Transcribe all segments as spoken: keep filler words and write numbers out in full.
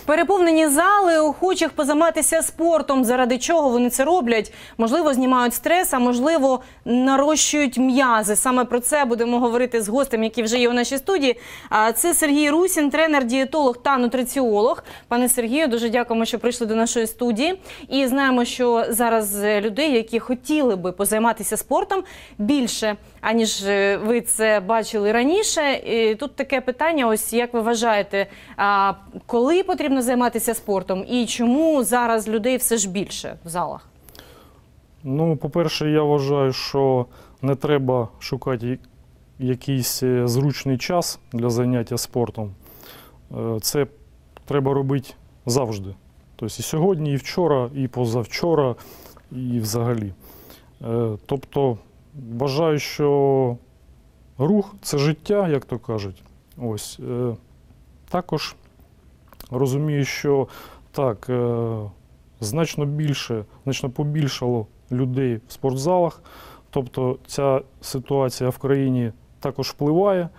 Переповнені зали, охочих позайматися спортом. Заради чого вони це роблять? Можливо, знімають стрес, а можливо, нарощують м'язи. Саме про це будемо говорити з гостем, який вже є у нашій студії. Це Сергій Русін, тренер, дієтолог та нутриціолог. Пане Сергію, дуже дякуємо, що прийшли до нашої студії. І знаємо, що зараз людей, які хотіли би позайматися спортом, більше, аніж ви це бачили раніше. І тут таке питання, ось як ви вважаєте, коли потрібно займатися спортом і чому зараз людей все ж більше в залах? Ну, по-перше, я вважаю, що не треба шукати якийсь зручний час для заняття спортом. Це треба робити завжди. Тобто і сьогодні, і вчора, і позавчора, і взагалі. Тобто, вважаю, що рух – це життя, як то кажуть. Ось. Також розумію, що так, значно більше, значно побільшало людей в спортзалах. Тобто ця ситуація в країні також впливає.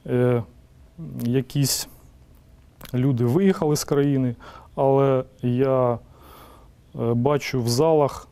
Якісь люди виїхали з країни, але я бачу в залах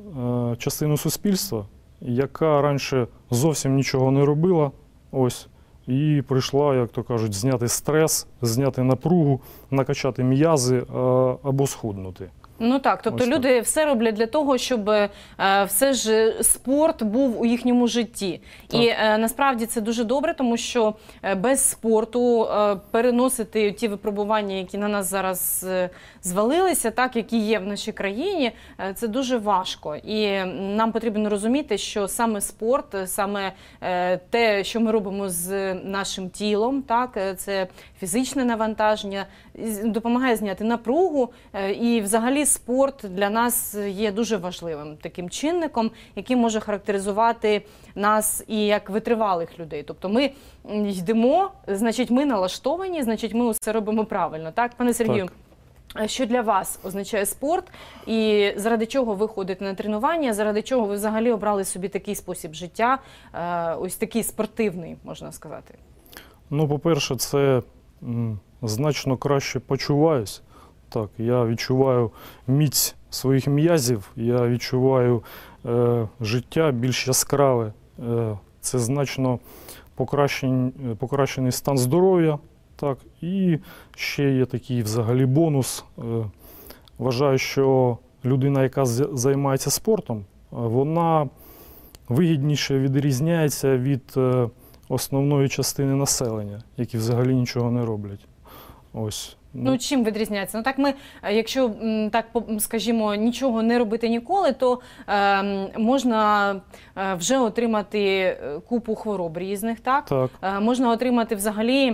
частину суспільства, яка раніше зовсім нічого не робила, ось, і прийшла, як то кажуть, зняти стрес, зняти напругу, накачати м'язи або схуднути. Ну так, тобто люди все роблять для того, щоб е, все ж спорт був у їхньому житті. Так. І е, насправді це дуже добре, тому що без спорту е, переносити ті випробування, які на нас зараз е, звалилися, так, які є в нашій країні, е, це дуже важко. І нам потрібно розуміти, що саме спорт, саме е, те, що ми робимо з нашим тілом, так, це фізичне навантаження, допомагає зняти напругу е, і взагалі спорт для нас є дуже важливим таким чинником, який може характеризувати нас і як витривалих людей. Тобто ми йдемо, значить ми налаштовані, значить ми усе робимо правильно. Так, пане Сергію? Так. Що для вас означає спорт і заради чого ви ходите на тренування, заради чого ви взагалі обрали собі такий спосіб життя, ось такий спортивний, можна сказати? Ну, по-перше, це м, значно краще почуваюсь. Так, я відчуваю міць своїх м'язів, я відчуваю е, життя більш яскраве. Е, це значно покращений, покращений стан здоров'я. Так, і ще є такий взагалі бонус. Е, вважаю, що людина, яка займається спортом, вона вигідніше відрізняється від е, основної частини населення, які взагалі нічого не роблять. Ось. Ну, чим відрізняється? Ну, так ми, якщо, так скажімо, нічого не робити ніколи, то е, можна вже отримати купу хвороб різних, так? Так. Е, можна отримати взагалі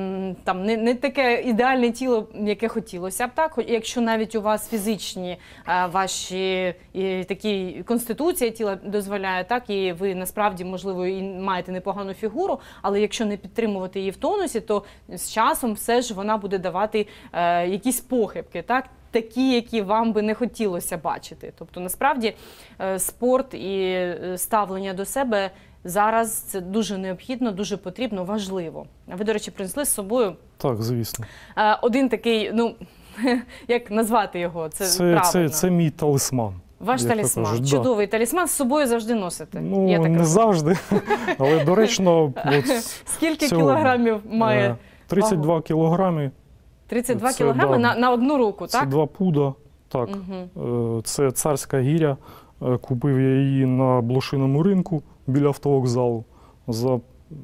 там не, не таке ідеальне тіло, яке хотілося б, так? Якщо навіть у вас фізичні е, ваші і, такі конституція тіла дозволяє, так? І ви насправді, можливо, і маєте непогану фігуру, але якщо не підтримувати її в тонусі, то з часом все ж вона буде давати Е, якісь похибки, так? Такі, які вам би не хотілося бачити. Тобто, насправді, е, спорт і ставлення до себе зараз це дуже необхідно, дуже потрібно, важливо. А ви, до речі, принесли з собою? Так, звісно. Е, один такий, ну, як назвати його? Це, це правильно. Це, це мій талісман. Ваш талісман, кажуть, чудовий да. талісман, з собою завжди носите? Ну, я так не розумію. завжди, але доречно. Скільки сьогодні. кілограмів має? тридцять два кілограми. тридцять два кілограми да, на, на одну руку, так? Це два пуда, так. Угу. Це царська гіря. Купив я її на блошиному ринку біля автовокзалу за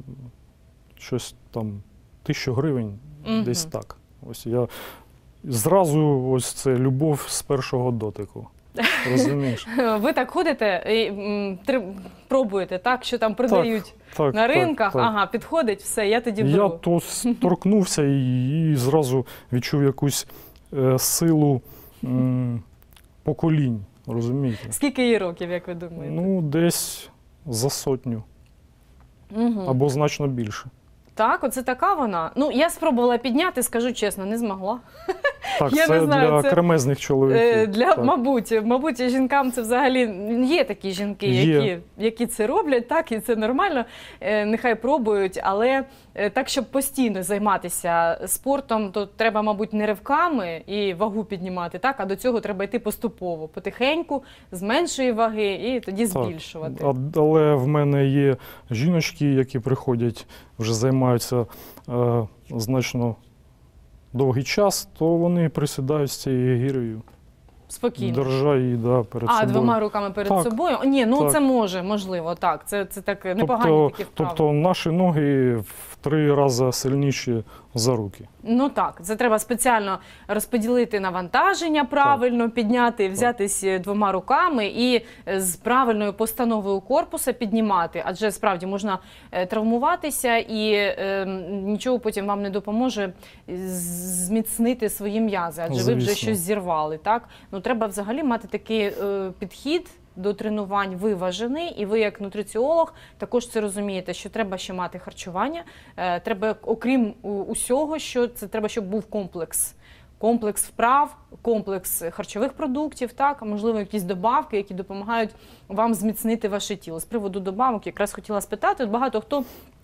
щось там тисячу гривень, угу. десь так. Ось я зразу ось це любов з першого дотику. Розумієш? Ви так ходите і пробуєте, так, що там продають так, на ринках, так, так. ага, підходить, все, я тоді беру. Я то торкнувся і, і зразу відчув якусь е, силу м, поколінь, розумієте? Скільки їй років, як ви думаєте? Ну, десь за сотню, угу. або значно більше. Так, оце така вона. Ну, я спробувала підняти, скажу чесно, не змогла. Так, Я це не знаю, для це, кремезних Е, чоловіків. Для, так. мабуть, мабуть, жінкам це взагалі є такі жінки, Є. які, які це роблять, так, і це нормально, е, нехай пробують, але е, так, щоб постійно займатися спортом, то треба, мабуть, не ривками і вагу піднімати, так, а до цього треба йти поступово, потихеньку, з меншої ваги і тоді Так. збільшувати. А- Але в мене є жіночки, які приходять, вже займаються е, значно довгий час, то вони присідають з цією гірею, Спокійно. держа її да, перед А, собою. двома руками перед Так. собою? Ні, ну Так. це може, можливо, так. Це, це так непогані Тобто, такі вправи. тобто наші ноги в три рази сильніші за руки. Ну так, це треба спеціально розподілити навантаження правильно, підняти, взятись двома руками і з правильною постановою корпуса піднімати. Адже справді можна е, травмуватися і е, нічого потім вам не допоможе зміцнити свої м'язи, адже ви вже Звісно. щось зірвали. Так? Ну, треба взагалі мати такий е, підхід до тренувань виважений, і ви, як нутриціолог, також це розумієте, що треба ще мати харчування, е, треба, окрім у- усього, що це треба, щоб був комплекс. Комплекс вправ, комплекс харчових продуктів, так, а можливо, якісь добавки, які допомагають вам зміцнити ваше тіло. З приводу добавок якраз хотіла спитати, от багато хто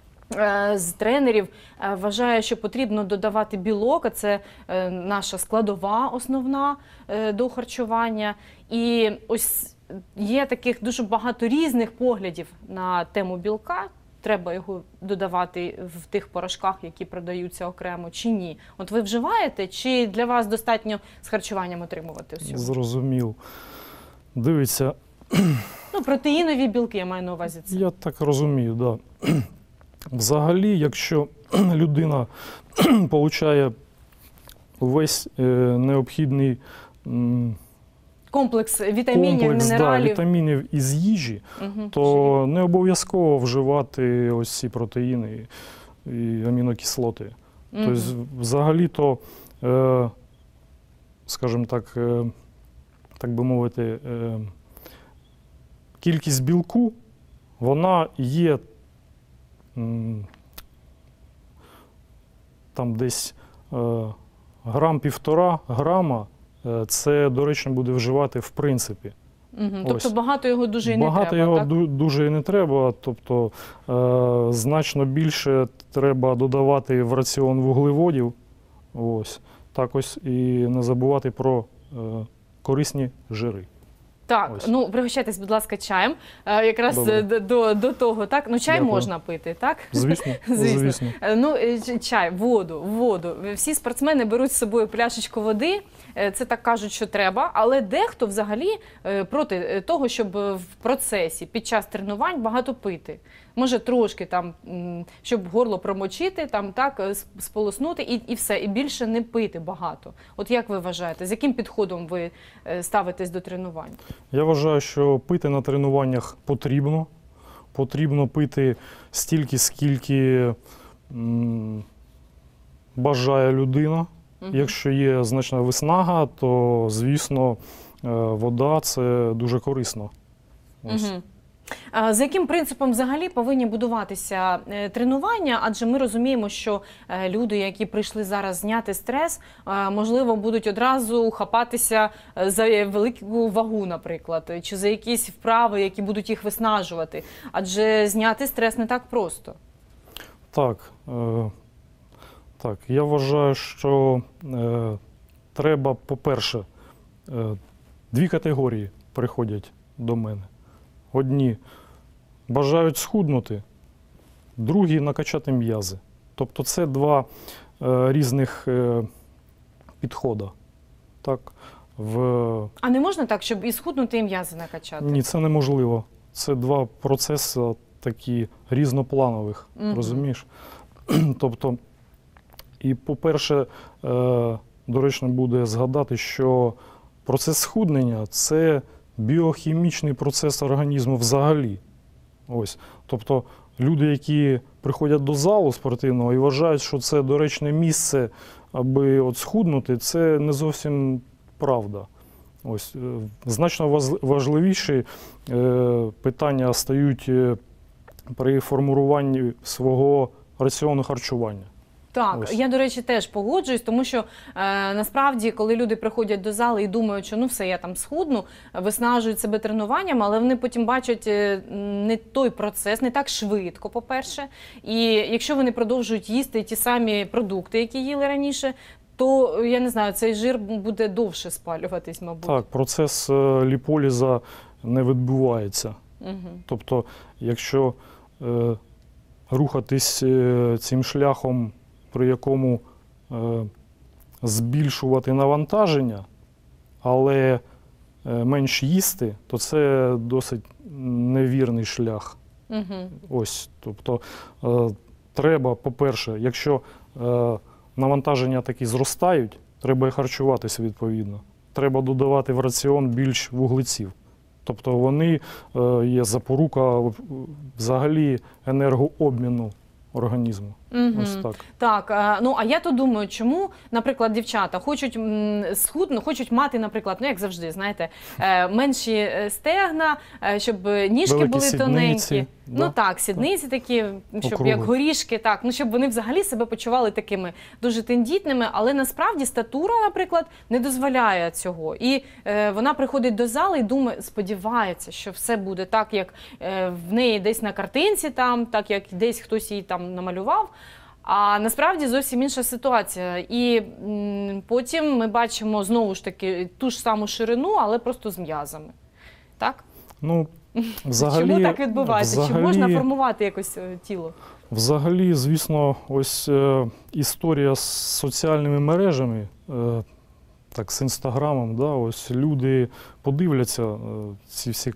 е, з тренерів е, вважає, що потрібно додавати білок, а це е, наша складова основна е, до харчування. І ось є таких дуже багато різних поглядів на тему білка. Треба його додавати в тих порошках, які продаються окремо, чи ні? От ви вживаєте, чи для вас достатньо з харчуванням отримувати всього? Зрозумів. Дивіться, Ну, протеїнові білки, я маю на увазі це. я так розумію, да. Взагалі, якщо людина отримує весь е, необхідний м, Комплекс вітамінів, комплекс да, мінералів. вітамінів із їжі, Мгм. то не обов'язково вживати ось ці протеїни і амінокислоти. Мгм. Тобто, взагалі-то, е, скажімо так, е, так би мовити, е, кількість білку, вона є м, там десь е, грам-півтора грама, е, це доречно буде вживати в принципі. Мгм. ось. Тобто багато його дуже і не Багато треба, його так? ду- дуже і не треба, тобто е, значно більше треба додавати в раціон вуглеводів. Ось. Так ось і не забувати про е, корисні жири. Так, Ось. ну пригощайтесь, будь ласка, чаєм. Е, Якраз Добре. е, до, до, до того, так? Ну, чай Дякую. можна пити, так? Звісно, Звісно. звісно. Е, Ну, е, ч- чай, воду, воду. Всі спортсмени беруть з собою пляшечку води, е, це так кажуть, що треба, але дехто взагалі е, проти е, того, щоб е, в процесі, під час тренувань багато пити. Може трошки там, м, щоб горло промочити, там так, е, с- сполоснути і, і все, і більше не пити багато. От як ви вважаєте, з яким підходом ви е, ставитесь до тренувань? Я вважаю, що пити на тренуваннях потрібно. Потрібно пити стільки, скільки м, бажає людина. Мгм. Якщо є значна виснага, то, звісно, е, вода – це дуже корисно. Ось. Мгм. А за яким принципом взагалі повинні будуватися е, тренування? Адже ми розуміємо, що е, люди, які прийшли зараз зняти стрес, е, можливо, будуть одразу хапатися е, за велику вагу, наприклад, чи за якісь вправи, які будуть їх виснажувати. Адже зняти стрес не так просто. Так, е, так, я вважаю, що е, треба, по-перше, е, дві категорії приходять до мене. Одні бажають схуднути, другі накачати м'язи. Тобто це два е, різних е, підходи. Так, в... А не можна так, щоб і схуднути, і м'язи накачати? Ні, це неможливо. Це два процеси такі різнопланових, Мгм. розумієш? Тобто, і по-перше, е, доречно буде згадати, що процес схуднення – це біохімічний процес організму взагалі. Ось. Тобто, люди, які приходять до залу спортивного і вважають, що це доречне місце, аби от схуднути, це не зовсім правда. Ось. е, Значно ваз- важливіші е, питання стають е, при формуванні свого раціону харчування. Так, Ось. я, до речі, теж погоджуюсь, тому що е, насправді, коли люди приходять до зали і думають, що ну все, я там схудну, виснажують себе тренуванням, але вони потім бачать е, не той процес, не так швидко, по-перше. І якщо вони продовжують їсти ті самі продукти, які їли раніше, то, я не знаю, цей жир буде довше спалюватись, мабуть. Так, процес е, ліполіза не відбувається. Угу. Тобто, якщо е, рухатись е, цим шляхом, при якому е, збільшувати навантаження, але е, менш їсти, то це досить невірний шлях. Угу. Ось, тобто, е, треба, по-перше, якщо е, навантаження такі зростають, треба і харчуватися відповідно. Треба додавати в раціон більш вуглеців. Тобто вони е, є запорука взагалі енергообміну організму. Угу. Ось так. Так, а, ну а я то думаю, чому, наприклад, дівчата хочуть м, схудну, хочуть мати, наприклад, ну як завжди, знаєте, е, менші е, стегна, е, щоб ніжки Великі були сідниці, тоненькі. да. Ну так, сідниці такі, щоб Округлі. як горішки, так, ну щоб вони взагалі себе почували такими дуже тендітними, але насправді статура, наприклад, не дозволяє цього. І е, вона приходить до зали і думає, сподівається, що все буде так, як е, в неї десь на картинці, там, так як десь хтось її там намалював. А насправді зовсім інша ситуація. І м, потім ми бачимо знову ж таки ту ж саму ширину, але просто з м'язами. Так? Ну, взагалі, Чому так відбувається? взагалі, Чи можна формувати якось е, тіло? Взагалі, звісно, ось е, історія з соціальними мережами, е, так, з інстаграмом, да, ось люди подивляться е, ці всі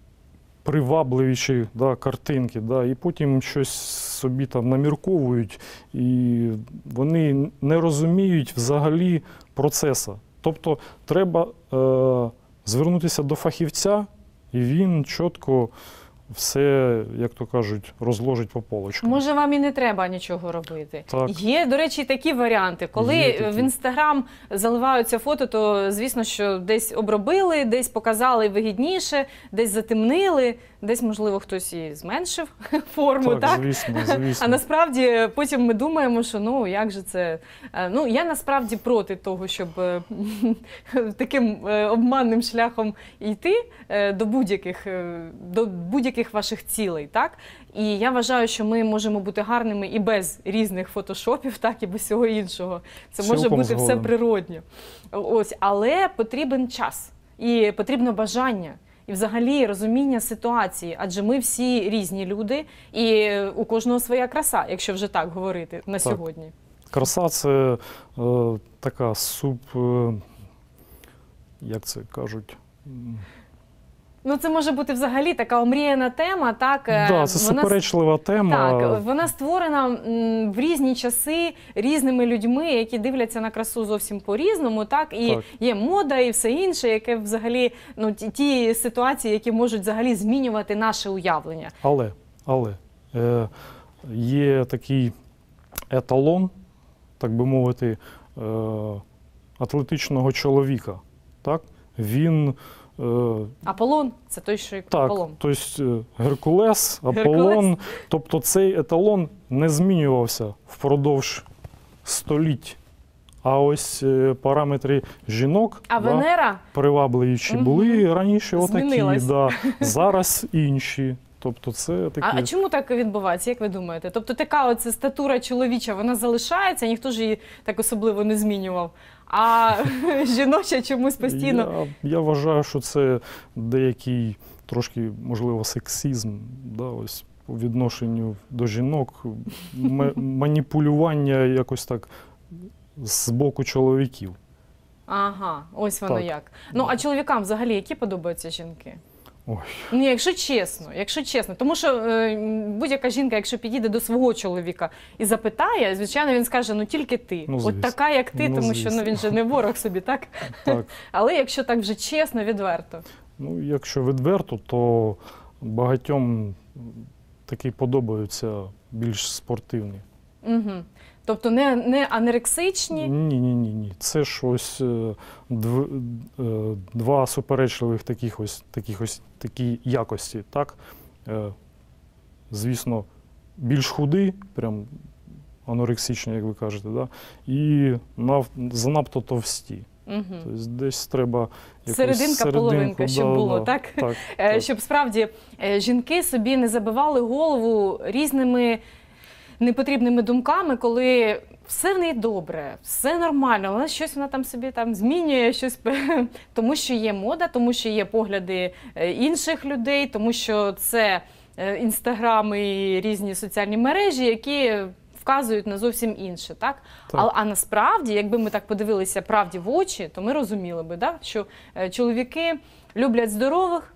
привабливіші, да, картинки, да, і потім щось собі там намірковують, і вони не розуміють взагалі процесу. Тобто треба е, звернутися до фахівця, і він чітко все, як то кажуть, розложить по полочкам. Може, вам і не треба нічого робити. Так. Є, до речі, такі варіанти. Коли Є такі. в Інстаграм заливаються фото, то, звісно, що десь обробили, десь показали вигідніше, десь затемнили, десь, можливо, хтось і зменшив форму, так? Так, звісно, звісно. А насправді потім ми думаємо, що ну як же це. Е, Ну я насправді проти того, щоб е, таким е, обманним шляхом йти е, до будь-яких е, до будь-яких ваших цілей, так? І я вважаю, що ми можемо бути гарними і без різних фотошопів, так, і без всього іншого. Це може Цілком бути все згоден. природньо. Ось, але потрібен час і потрібно бажання. І взагалі розуміння ситуації, адже ми всі різні люди, і у кожного своя краса, якщо вже так говорити на Так. сьогодні. Краса – це е, така суп, е, як це кажуть, м, Ну, це може бути взагалі така омріяна тема, так? е, да, це вона суперечлива тема. Так, вона створена м, в різні часи різними людьми, які дивляться на красу зовсім по-різному, так? І Так. є мода і все інше, яке взагалі, ну, ті, ті ситуації, які можуть взагалі змінювати наше уявлення. Але, але е, є такий еталон, так би мовити, е, атлетичного чоловіка. Так? Він е, Аполлон – це той, що як так, Аполлон. тобто Геркулес, Аполлон, Геркулес. тобто цей еталон не змінювався впродовж століть. А ось е, параметри жінок, А да, Венера? привабливіші, Мгм. були раніше отакі, Змінилась. да, зараз інші. Тобто це такі... А, а чому так відбувається, як ви думаєте? Тобто така оця статура чоловіча, вона залишається, ніхто ж її так особливо не змінював. А жіноча чомусь постійно. Я, я вважаю, що це деякий трошки, можливо, сексизм, да, ось, по відношенню до жінок, м- маніпулювання якось так з боку чоловіків. Ага, ось воно Так. як. Ну, а чоловікам взагалі які подобаються жінки? Ой. Ну, якщо чесно, якщо чесно. Тому що е, будь-яка жінка, якщо підійде до свого чоловіка і запитає, звичайно, він скаже, ну тільки ти. Ну, От звісно. така, як ти, Ну, тому що ну, звісно. він же не ворог собі, так? Так. Але якщо так вже чесно, відверто. Ну, якщо відверто, то багатьом такі подобаються більш спортивні. Угу. Тобто не, не анорексичні. Ні, ні, ні, ні. Це ж ось е, дв, е, два суперечливих таких ось, таких ось такі якості, так? Е, звісно, більш худий, прям анорексичні, як ви кажете, да? І нав, занадто товсті. Угу. Тобто десь треба якусь Серединка, серединку, половинка, щоб да, було, да, так? так, Е, так. Щоб справді е, жінки собі не забивали голову різними непотрібними думками, коли все в неї добре, все нормально, вона щось вона там собі там змінює, щось, тому що є мода, тому що є погляди е, інших людей, тому що це е, інстаграми і різні соціальні мережі, які вказують на зовсім інше, так? Так. А, а насправді, якби ми так подивилися правді в очі, то ми розуміли би, так? Що е, чоловіки люблять здорових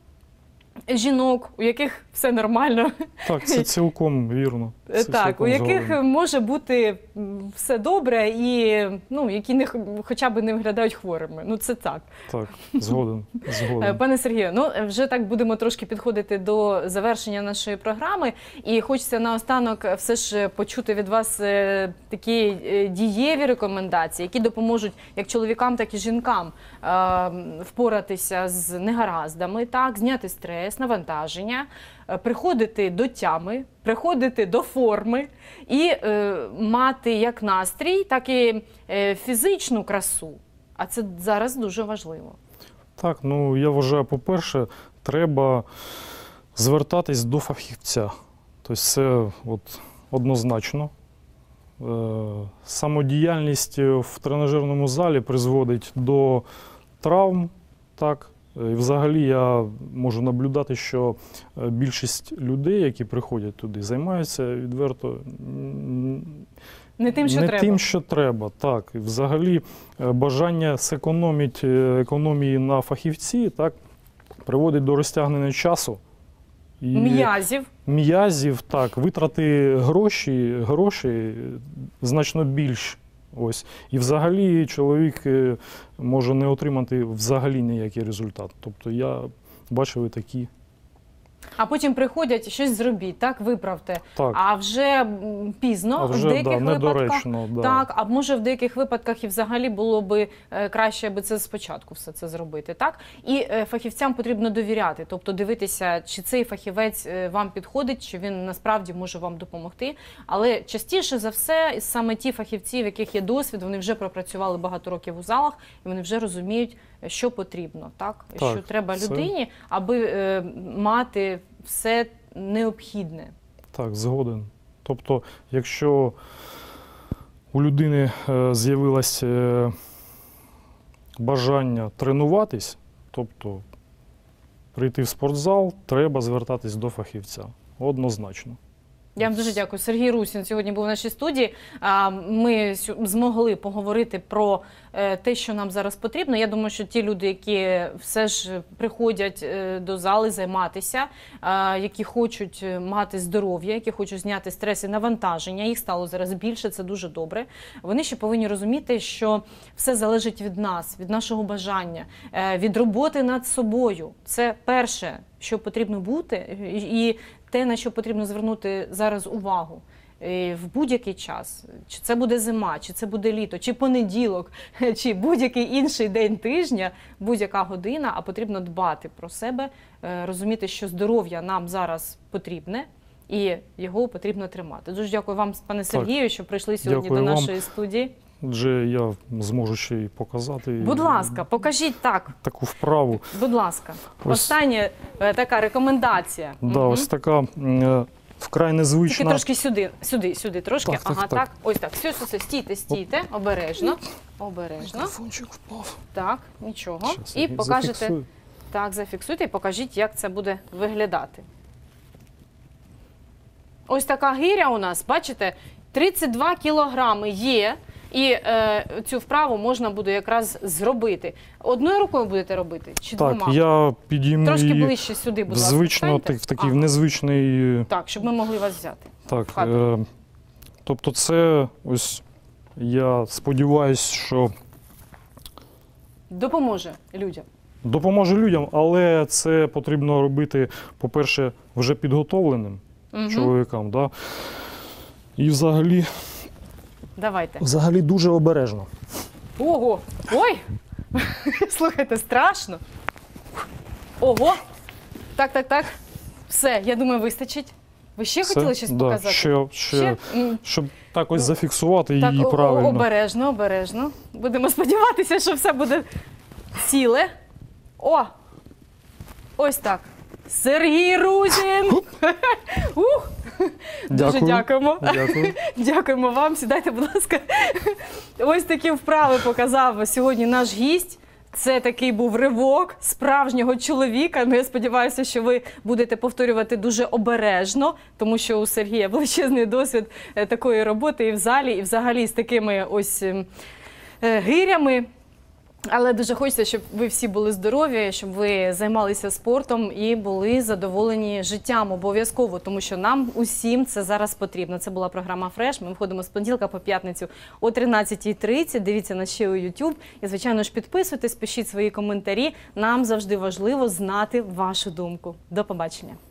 жінок, у яких все нормально. Так, це цілком вірно. Це Так, цілком у яких згоден. може бути м, все добре і, ну, які не, х- хоча б не виглядають хворими. Ну, це так. Так, згоден, Е, згоден. Пане Сергію, ну е, вже так будемо трошки підходити до завершення нашої програми. І хочеться наостанок все ж почути від вас е, такі е, дієві рекомендації, які допоможуть як чоловікам, так і жінкам е, впоратися з негараздами, так, зняти стрес, навантаження, е, приходити до тями, приходити до форми і е, мати як настрій, так і е, фізичну красу. А це зараз дуже важливо. Так, ну я вважаю, по-перше, треба звертатись до фахівця. Тобто це от однозначно. Е, Самодіяльність в тренажерному залі призводить до травм. Так. І взагалі я можу наблюдати, що більшість людей, які приходять туди, займаються відверто м, Не тим, що не треба. тим, що треба. Так. І взагалі е, бажання зекономити е, економії на фахівці, так, приводить до розтягнення часу. І М'язів. м'язів, так, витрати гроші, грошей значно більш. Ось. І взагалі чоловік е, може не отримати взагалі ніякий результат. Тобто я бачив і такі. А потім приходять, щось зробіть, так, виправте. Так. А вже м, пізно, А вже в деяких да, випадках. недоречно. Да. Так, а може в деяких випадках і взагалі було би е, краще, аби це спочатку все це зробити, так? І е, фахівцям потрібно довіряти, тобто дивитися, чи цей фахівець е, вам підходить, чи він насправді може вам допомогти. Але частіше за все, саме ті фахівці, в яких є досвід, вони вже пропрацювали багато років у залах, і вони вже розуміють, що потрібно, так? Так, Що треба це- людині, аби е, мати все необхідне. Так, згоден. Тобто, якщо у людини е, з'явилось е, бажання тренуватись, тобто прийти в спортзал, треба звертатись до фахівця. Однозначно. Я вам дуже дякую. Сергій Русін сьогодні був в нашій студії. А, Ми сю- змогли поговорити про е, те, що нам зараз потрібно. Я думаю, що ті люди, які все ж приходять е, до зали займатися, а, які хочуть мати здоров'я, які хочуть зняти стрес і навантаження, їх стало зараз більше, це дуже добре. Вони ще повинні розуміти, що все залежить від нас, від нашого бажання, е, від роботи над собою. Це перше, що потрібно бути, і і те, на що потрібно звернути зараз увагу е, в будь-який час. Чи це буде зима, чи це буде літо, чи понеділок, чи будь-який інший день тижня, будь-яка година, а потрібно дбати про себе, е, розуміти, що здоров'я нам зараз потрібне, і його потрібно тримати. Дуже дякую вам, пане Сергію, що прийшли сьогодні Дякую до вам. нашої студії. Отже, я зможу ще й показати Будь ласка, покажіть так, таку вправу. будь ласка. Ось. Остання е, така рекомендація. Да, Мгм. ось така м, вкрай Тільки незвична. трошки сюди, сюди, сюди, трошки. Так, так, ага, так. так. Ось так. Все, все, все. Стійте, стійте. Обережно. Обережно. Телефончик впав. Так, нічого. Щас І я покажете. зафіксую. Так, зафіксуйте і покажіть, як це буде виглядати. Ось така гиря у нас, бачите, тридцять два кілограми є. І е, цю вправу можна буде якраз зробити. Одною рукою будете робити чи Так, двома? я підійму Трошки її ближче сюди, будь ласка. звично, встаньте. так, в такий Ага. незвичний. Так, щоб ми могли вас взяти. Так, в кадр. е, тобто це ось, я сподіваюся, що Допоможе людям. допоможе людям, але це потрібно робити, по-перше, вже підготовленим Угу. чоловікам. Да? І взагалі, Давайте. взагалі дуже обережно. Ого! Ой! Слухайте, страшно. Ого! Так, так, так. Все, я думаю, вистачить. Ви ще Все? хотіли щось Да, показати? Ще, ще, Ще? М, щоб так ось зафіксувати Так, її о- о- правильно. обережно, обережно. Будемо сподіватися, що все буде ціле. О! Ось так. Сергій Рузін! Ух! Дуже Дякую. дякуємо. Дякую. Дякуємо вам. Сідайте, будь ласка. Ось такі вправи показав сьогодні наш гість. Це такий був ривок справжнього чоловіка. Ну, я сподіваюся, що ви будете повторювати дуже обережно, тому що у Сергія величезний досвід е, такої роботи і в залі, і взагалі з такими ось ем, е, гирями. Але дуже хочеться, щоб ви всі були здорові, щоб ви займалися спортом і були задоволені життям обов'язково, тому що нам усім це зараз потрібно. Це була програма «Фреш». Ми виходимо з понеділка по п'ятницю о тринадцятій тридцять. Дивіться нас ще у YouTube. І, звичайно ж, підписуйтесь, пишіть свої коментарі. Нам завжди важливо знати вашу думку. До побачення.